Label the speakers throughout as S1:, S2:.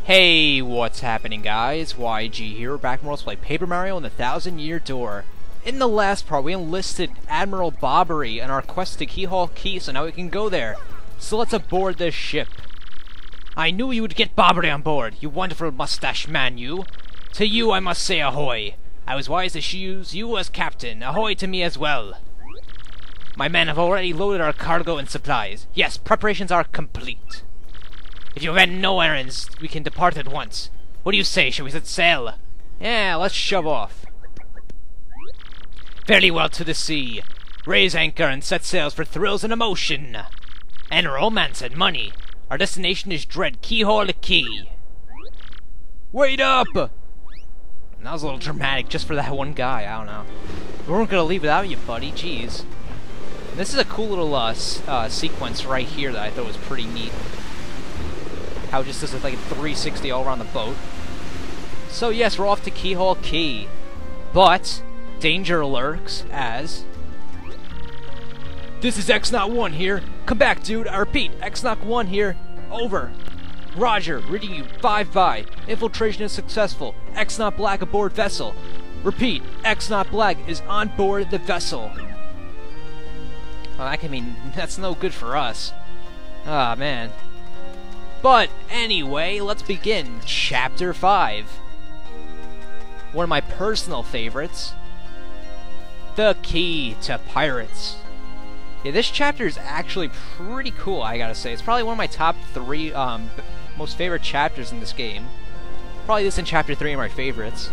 S1: Hey, what's happening guys? YG here, back from Let's Play Paper Mario and the Thousand-Year Door. In the last part, we enlisted Admiral Bobbery in our quest to Keelhaul Key, so now we can go there. So let's aboard this ship. I knew you would get Bobbery on board, you wonderful mustache man, you. To you I must say ahoy. I was wise to choose you as captain. Ahoy to me as well. My men have already loaded our cargo and supplies. Yes, preparations are complete. If you have no errands, we can depart at once. What do you say? Shall we set sail? Yeah, let's shove off. Fairly well to the sea. Raise anchor and set sails for thrills and emotion. And romance and money. Our destination is dread Keelhaul Key. Wait up! That was a little dramatic just for that one guy, I don't know. We weren't gonna leave without you, buddy, jeez. And this is a cool little sequence right here that I thought was pretty neat. How it just does like a 360 all around the boat. So yes, we're off to Keelhaul Key. But danger lurks as... This is X-Nauts 1 here. Come back, dude. I repeat, X-Nauts 1 here. Over. Roger, reading you 5-5. Infiltration is successful. X-Nauts Black aboard vessel. Repeat, X-Nauts Black is on board the vessel. Well, that can mean that's no good for us. Ah, man. But anyway, let's begin Chapter 5. One of my personal favorites. The Key to Pirates. Yeah, this chapter is actually pretty cool, I gotta say. It's probably one of my top 3 most favorite chapters in this game. Probably this and Chapter 3 are my favorites.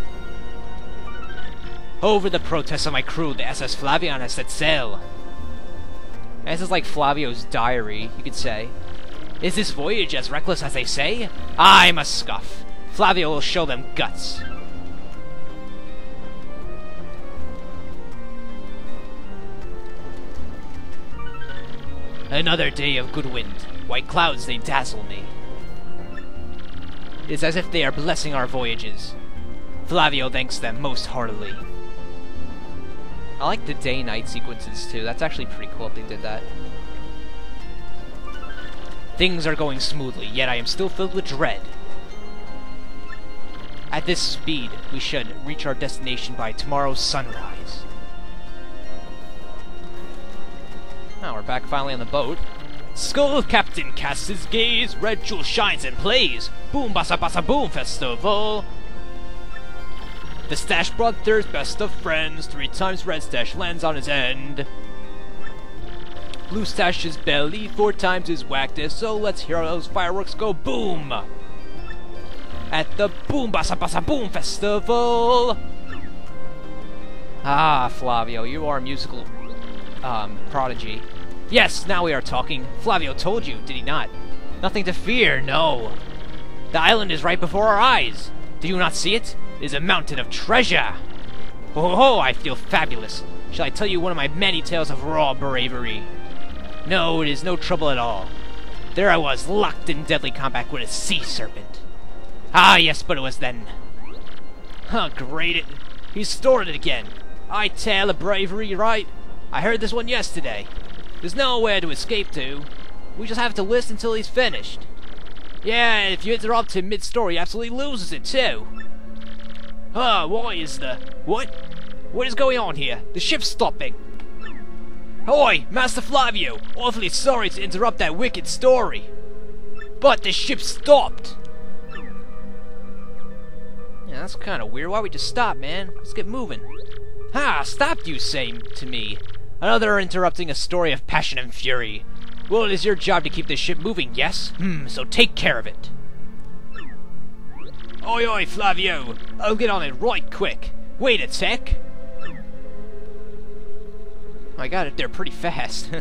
S1: Over the protests of my crew, the SS Flavion has set sail. And this is like Flavio's diary, you could say. Is this voyage as reckless as they say? I must scoff. Flavio will show them guts. Another day of good wind. White clouds, they dazzle me. It is as if they are blessing our voyages. Flavio thanks them most heartily. I like the day-night sequences too. That's actually pretty cool if they did that. Things are going smoothly, yet I am still filled with dread. At this speed, we should reach our destination by tomorrow's sunrise. Now we're back finally on the boat. Skull Captain casts his gaze, red jewel shines and plays. Boom bassa bassa boom festival. The Stash Brothers, best of friends, 3 times Red Stash lands on his end. Blue Stash's belly 4 times his whackness, so let's hear those fireworks go boom! At the Boom Bassa Bassa Boom Festival! Ah, Flavio, you are a musical, prodigy. Yes, now we are talking. Flavio told you, did he not? Nothing to fear, no. The island is right before our eyes. Do you not see it? It is a mountain of treasure. Ho ho ho, I feel fabulous. Shall I tell you one of my many tales of raw bravery? No, it is no trouble at all. There I was, locked in deadly combat with a sea serpent. Ah, yes, but it was then. Huh, great. He stored it again. I tale of bravery, right? I heard this one yesterday. There's nowhere to escape to. We just have to listen until he's finished. Yeah, if you interrupt him mid-story, he absolutely loses it, too. Huh, why is the... What? What is going on here? The ship's stopping. Ahoy, Master Flavio! Awfully sorry to interrupt that wicked story. But the ship stopped! Yeah, that's kind of weird. Why we just stop, man? Let's get moving. Ha! Stopped, you say to me. Another interrupting a story of passion and fury. Well, it is your job to keep this ship moving, yes? So take care of it. Oi, oi, Flavio! I'll get on it right quick. Wait a sec. I got it there pretty fast.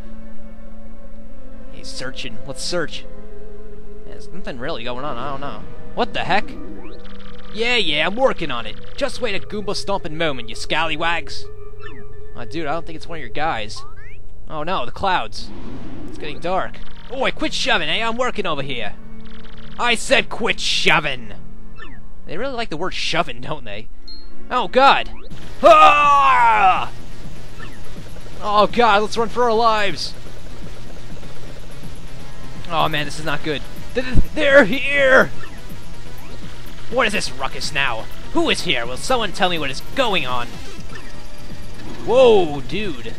S1: He's searching. Let's search. There's nothing really going on. I don't know. What the heck? Yeah, I'm working on it. Just wait a Goomba stomping moment, you scallywags. Dude, I don't think it's one of your guys. Oh no, the clouds. It's getting dark. Oi, quit shoving, eh? I'm working over here. I said quit shoving. They really like the word shoving, don't they? Oh god. Ah! Oh god, let's run for our lives! Oh man, this is not good. They're here! What is this ruckus now? Who is here? Will someone tell me what is going on? Whoa, dude.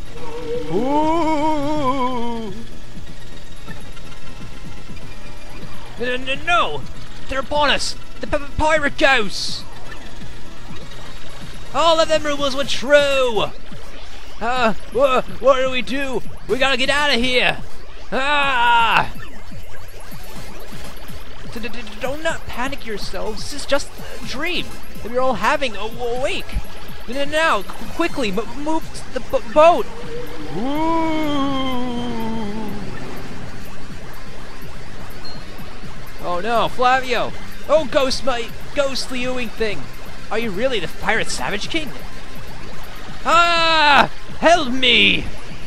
S1: Ooh. No! They're upon us! The pirate ghosts! All of them rumors were true! What do we do? We gotta get out of here! Ah! Don't not panic yourselves. This is just a dream that we're all having. Awake! Now, quickly, move the boat! Ooh. Oh no, Flavio! Oh, ghostly ooing thing! Are you really the Pirate Savage King? Ah! Help me!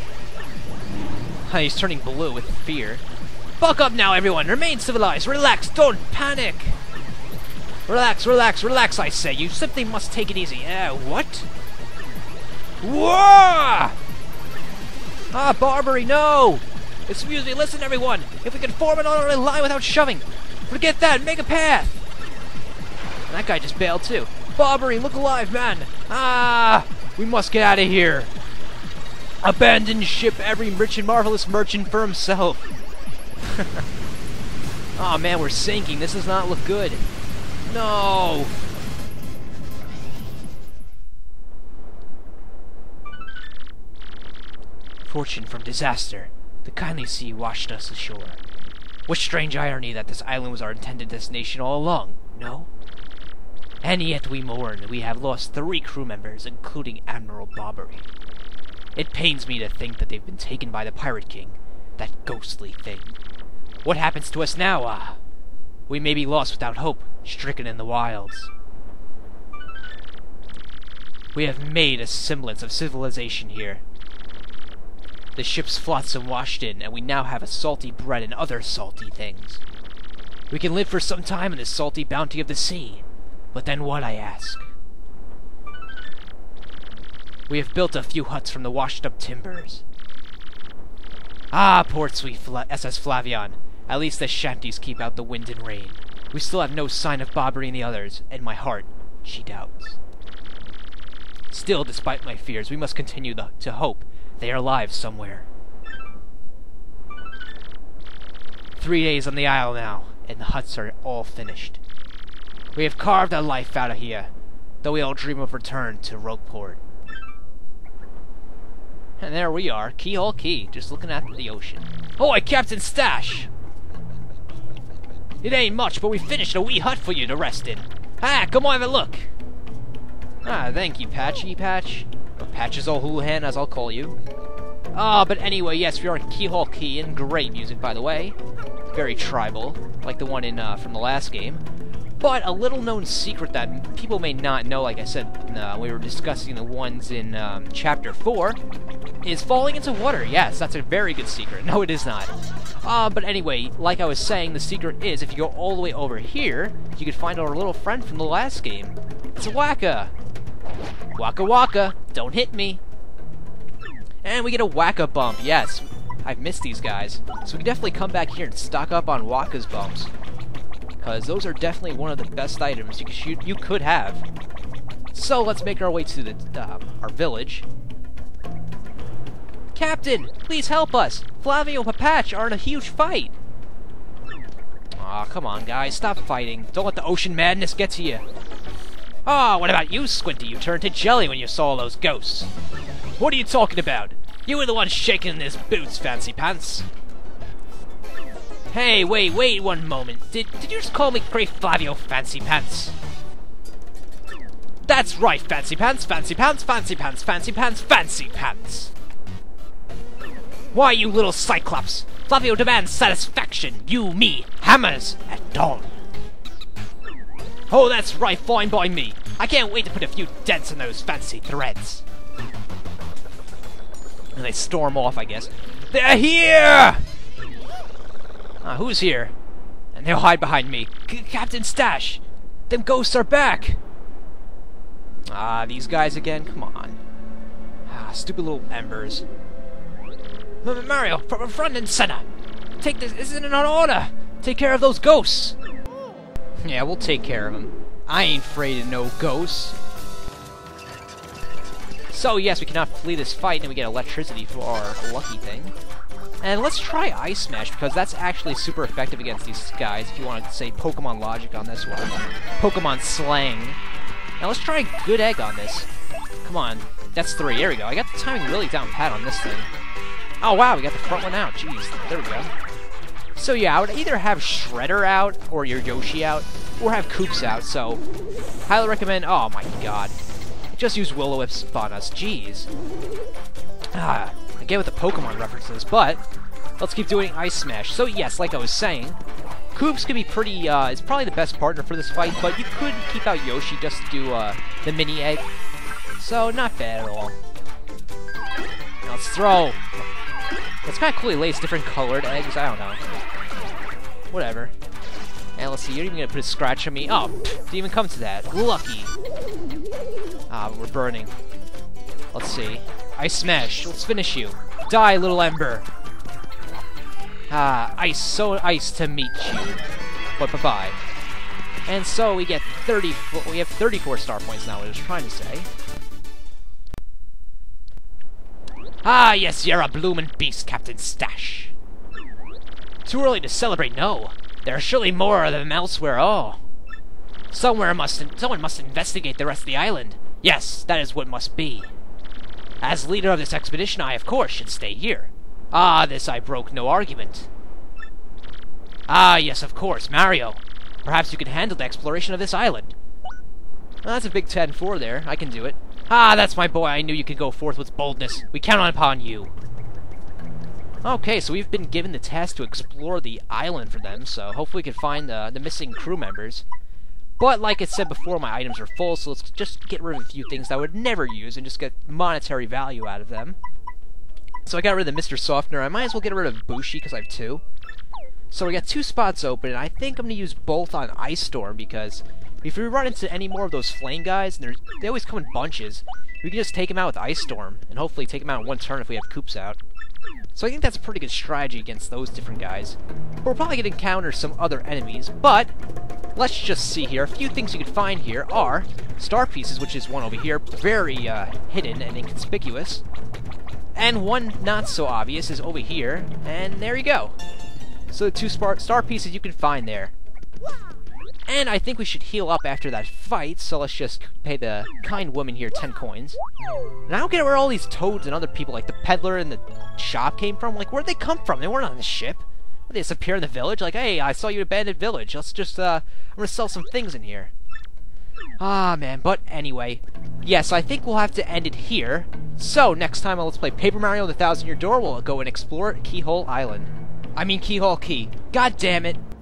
S1: He's turning blue with fear. Buck up now, everyone! Remain civilized! Relax! Don't panic! Relax, relax, relax, I say! You simply must take it easy. What? Whoa! Ah, Barbary, no! Excuse me, listen, everyone! If we can form an orderly line without shoving! Forget that! Make a path! And that guy just bailed, too. Barbary, look alive, man! Ah! We must get out of here! Abandon ship, every rich and marvelous merchant for himself! Oh man, we're sinking. This does not look good. No! Fortune from disaster. The kindly sea washed us ashore. What strange irony that this island was our intended destination all along, no? And yet we mourn. We have lost 3 crew members, including Admiral Barbary. It pains me to think that they've been taken by the Pirate King, that ghostly thing. What happens to us now? We may be lost without hope, stricken in the wilds. We have made a semblance of civilization here. The ship's flotsam washed in, and we now have a salty bread and other salty things. We can live for some time in the salty bounty of the sea. But then what, I ask? We have built a few huts from the washed-up timbers. Ah, poor sweet SS Flavion. At least the shanties keep out the wind and rain. We still have no sign of Barbary and the others, and my heart, she doubts. Still, despite my fears, we must continue to hope they are alive somewhere. 3 days on the isle now, and the huts are all finished. We have carved our life out of here, though we all dream of return to Rogueport. And there we are, Keelhaul Key, just looking at the ocean. Oh, Captain Stash! It ain't much, but we finished a wee hut for you to rest in. Ah, come on, have a look! Ah, thank you, Patchy Patch. Or Patches O'Houlihan, as I'll call you. Ah, but anyway, yes, we are in Keelhaul Key, and great music, by the way. Very tribal, like the one in from the last game. But a little-known secret that people may not know, like I said, we were discussing the ones in Chapter 4, is falling into water. Yes, that's a very good secret. No, it is not. But anyway, like I was saying, the secret is, if you go all the way over here, you can find our little friend from the last game. It's a Waka! Waka Waka! Don't hit me! And we get a Waka bump, yes. I've missed these guys. So we can definitely come back here and stock up on Waka's bumps. Because those are definitely one of the best items you could have. So let's make our way to our village. Captain, please help us! Flavio and Papatch are in a huge fight! Aw, come on guys, stop fighting. Don't let the ocean madness get to you. Ah, what about you, Squinty? You turned to jelly when you saw those ghosts. What are you talking about? You were the one shaking in his boots, Fancy Pants. Hey, wait one moment. Did you just call me Great Flavio Fancy Pants? That's right, Fancy Pants, Fancy Pants, Fancy Pants, Fancy Pants, Fancy Pants! Why, you little Cyclops? Flavio demands satisfaction. You, me, hammers at dawn. Oh, that's right, fine by me. I can't wait to put a few dents in those fancy threads. And they storm off, I guess. They're here! Who's here? And they'll hide behind me. Captain Stash! Them ghosts are back! These guys again? Come on. Stupid little embers. Mario, from front and center! Take this isn't an order! Take care of those ghosts! Yeah, we'll take care of him. I ain't afraid of no ghosts. So yes, we cannot flee this fight, and we get electricity for our lucky thing. And let's try Ice Smash, because that's actually super effective against these guys, if you want to say Pokemon logic on this one. Pokemon slang. Now let's try Good Egg on this. Come on. That's 3. There we go. I got the timing really down pat on this thing. Oh wow, we got the front one out. Jeez. There we go. So yeah, I would either have Shredder out, or your Yoshi out, or have Koops out, so highly recommend... Oh my god. Just use Will-O-Wisp on us. Jeez. Again with the Pokemon references, but let's keep doing Ice Smash. So yes, like I was saying, Koops could be pretty, is probably the best partner for this fight, but you could keep out Yoshi just to do the mini egg. So not bad at all. Now let's throw. It's kind of cool he lays different colored eggs, I don't know. Whatever. And let's see, you're even gonna put a scratch on me. Oh, didn't even come to that. Lucky. But we're burning. Let's see. Ice Smash. Let's finish you. Die, little Ember. Ice. So nice to meet you. But bye-bye. And so we get 34. We have 34 star points now. What I was trying to say. Yes, you're a bloomin' beast, Captain Stash. Too early to celebrate. No, there are surely more of them elsewhere. Oh, someone must investigate the rest of the island. Yes, that is what must be. As leader of this expedition, I, of course, should stay here. This I broke no argument. Yes, of course, Mario. Perhaps you can handle the exploration of this island. Well, that's a big 10-4 there. I can do it. That's my boy. I knew you could go forth with boldness. We count upon you. Okay, so we've been given the task to explore the island for them, so hopefully we can find the missing crew members. But like I said before, my items are full, so let's just get rid of a few things that I would never use and just get monetary value out of them. So I got rid of the Mr. Softener. I might as well get rid of Bushi because I have 2. So we got 2 spots open, and I think I'm going to use both on Ice Storm because if we run into any more of those flame guys, and they always come in bunches, we can just take them out with Ice Storm, and hopefully take them out in one turn if we have Koops out. So I think that's a pretty good strategy against those different guys. But we're probably going to encounter some other enemies, but let's just see here. A few things you can find here are star pieces, which is one over here, very hidden and inconspicuous. And one not so obvious is over here, and there you go. So the 2 star pieces you can find there. And I think we should heal up after that fight, so let's just pay the kind woman here 10 coins. And I don't get where all these toads and other people, like the peddler and the shop came from. Like, where'd they come from? They weren't on the ship. They just appear in the village, like, hey, I saw you abandoned village. Let's just, I'm gonna sell some things in here. Man, but anyway. Yes, I think we'll have to end it here. So, next time on Let's Play Paper Mario and the 1000-Year Door, we'll go and explore Keelhaul Island. I mean, Keelhaul Key. God damn it.